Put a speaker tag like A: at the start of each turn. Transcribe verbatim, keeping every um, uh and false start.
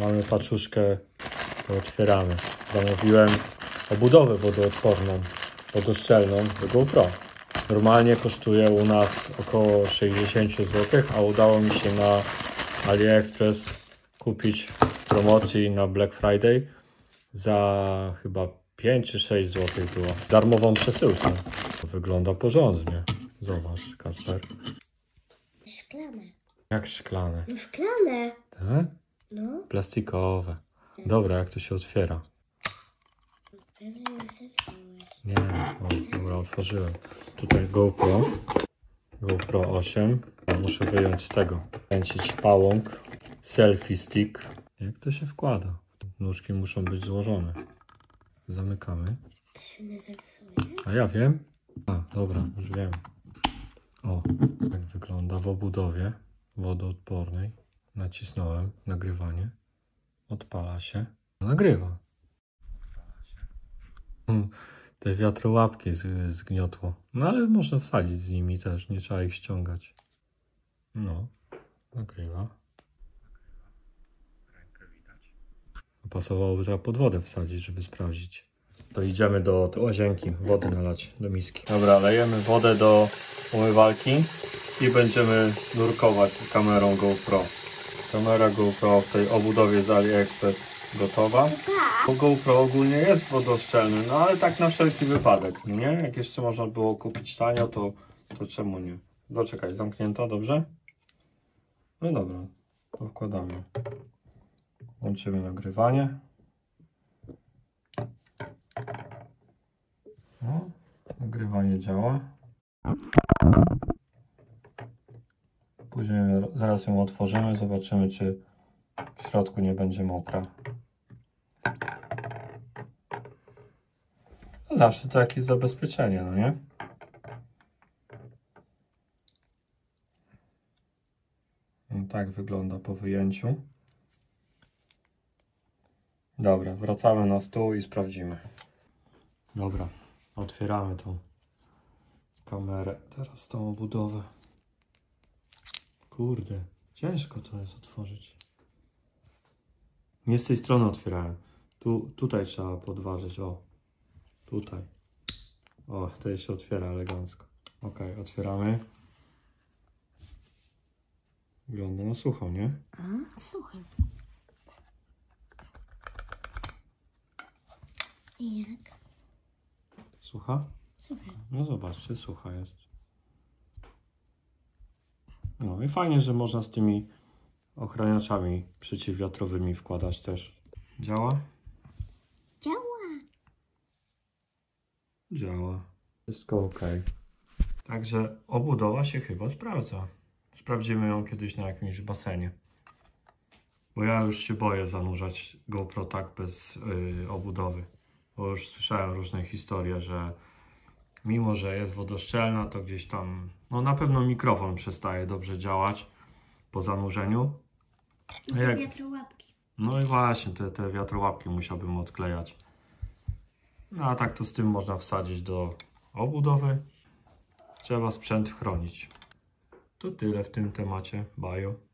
A: mamy paczuszkę, to otwieramy. Zamówiłem obudowę wodoodporną, wodoszczelną do GoPro. Normalnie kosztuje u nas około sześćdziesiąt złotych, a udało mi się na AliExpress kupić w promocji na Black Friday za chyba pięć czy sześć złotych było. Darmową przesyłkę. Wygląda porządnie. Zobacz, Kacper.
B: Szklane.
A: Jak szklane?
B: No szklane.
A: Tak?
B: No.
A: Plastikowe. Dobra, jak to się otwiera?
B: Pewnie już zepsułeś.
A: Nie, o, dobra, otworzyłem. Tutaj GoPro. GoPro osiem. Muszę wyjąć z tego. Kręcić pałąk. Selfie stick. Jak to się wkłada? Nóżki muszą być złożone. Zamykamy.
B: To się nie zepsuje?
A: A ja wiem. A, dobra, już wiem. O, tak wygląda w obudowie wodoodpornej. Nacisnąłem nagrywanie. Odpala się. Nagrywa. Hmm, te wiatrołapki z, zgniotło. No ale można wsadzić z nimi też. Nie trzeba ich ściągać. No, nagrywa. Pasowałoby teraz pod wodę wsadzić, żeby sprawdzić. To idziemy do, do łazienki, wody nalać do miski. Dobra, lejemy wodę do umywalki i będziemy nurkować z kamerą GoPro. Kamera GoPro w tej obudowie z AliExpress gotowa. Bo GoPro ogólnie jest wodoszczelny, no ale tak na wszelki wypadek, nie? Jak jeszcze można było kupić tanio, to, to czemu nie? Doczekaj, zamknięto, dobrze? No dobra, to wkładamy. Łączymy nagrywanie. No, nagrywanie działa. Później zaraz ją otworzymy, zobaczymy, czy w środku nie będzie mokra. No zawsze to jakieś zabezpieczenie, no nie? No tak wygląda po wyjęciu. Dobra, wracamy na stół i sprawdzimy. Dobra, otwieramy tą kamerę. Teraz tą obudowę. Kurde, ciężko to jest otworzyć. Nie z tej strony otwierałem. Tu, tutaj trzeba podważyć, o. Tutaj. O, tutaj się otwiera elegancko. Ok, otwieramy. Wygląda na sucho, nie?
B: A, słuchaj. I jak?
A: Sucha?
B: Słuchaj.
A: No zobaczcie, sucha jest. No i fajnie, że można z tymi ochraniaczami przeciwwiatrowymi wkładać też. Działa?
B: Działa.
A: Działa. Wszystko ok. Także obudowa się chyba sprawdza. Sprawdzimy ją kiedyś na jakimś basenie. Bo ja już się boję zanurzać GoPro tak bez yy, obudowy. Bo już słyszałem różne historie, że mimo, że jest wodoszczelna, to gdzieś tam, no na pewno mikrofon przestaje dobrze działać po zanurzeniu.
B: No
A: jak...
B: te wiatrołapki.
A: No i właśnie, te, te wiatrołapki musiałbym odklejać. No a tak to z tym można wsadzić do obudowy. Trzeba sprzęt chronić. To tyle w tym temacie. Bye.